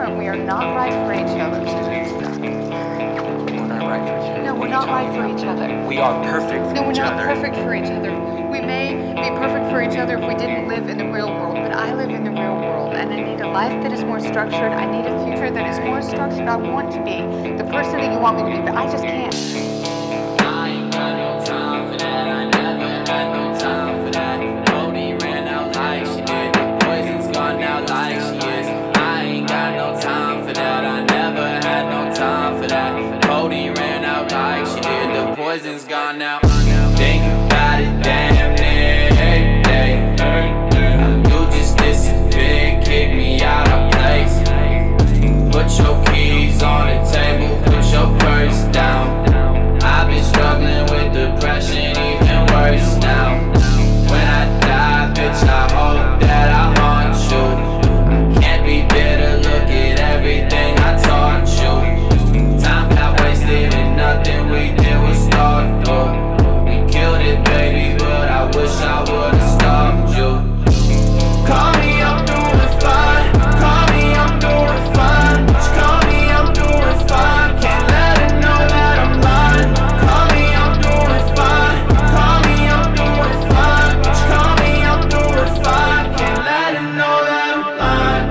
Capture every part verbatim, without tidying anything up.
different. We are not right for each other. We're not right for each other. No, we're not right for each other. We are perfect for No, we're each not other. perfect for each other. We may be perfect for each other if we didn't live in the real world, but I live in the real world, and I need a life that is more structured. I need a future that is more structured. I want to be the person that you want me to be, but I just can't. I ain't got no time for that. I never had no time for that. Cody ran out like she did. The poison's gone now like she is. I ain't got no time for that. I never had no time for that. Cody ran out like she did. The poison's gone now. Think about it, damn near every day. You just disappeared, kick me out of place. Put your keys on the table, put your purse down. I've been struggling with depression, even worse now. When I die, bitch, I hope that I haunt you. I can't be bitter, look at everything I taught you. Time got wasted and nothing we did was thought through. We killed it, baby, but I wish I would've stopped you. Call me, I'm doing fine. Call me, I'm doing fine. Just call me, I'm doing fine. Can't let her know that I'm lying. Call me, I'm doing fine. Call me, I'm doing fine. Just call me, I'm doing fine. Can't let her know that I'm lying.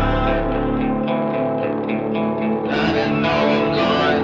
Let her know I'm lying.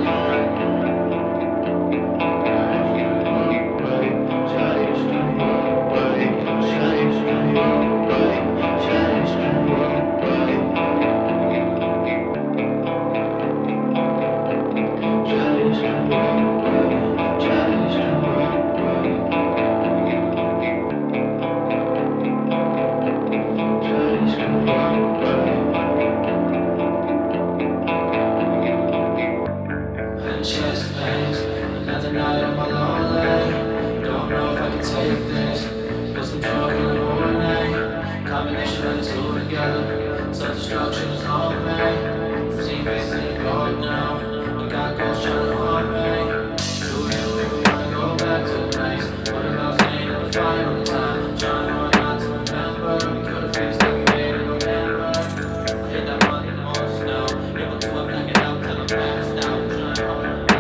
Chest pains, another night on my lonely. Don't know if I can take this. Put some drug in the morning. Combination of the two together. Self-destruction is on me. See me in the dark now. I got ghosts trying to haunt me. Do you even wanna go back to the place? What about staying in the fight all the time? Trying hard not to remember. We could've fixed it, we made in November. I hit that money the most now. Able to up, knock it out till I'm passed out. Trying hard.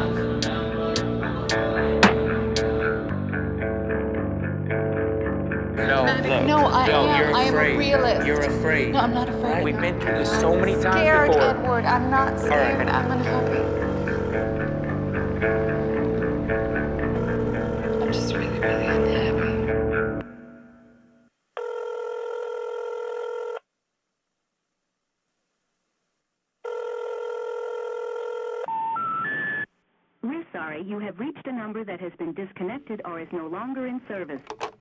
No, look. No, I Yo, am. you're I am a afraid. realist. You're afraid. No, I'm not afraid. We've been through this so many I'm times scared, before. Edward. I'm not scared. right. I'm unhappy. I'm just really, really unhappy. We're sorry, you have reached a number that has been disconnected or is no longer in service.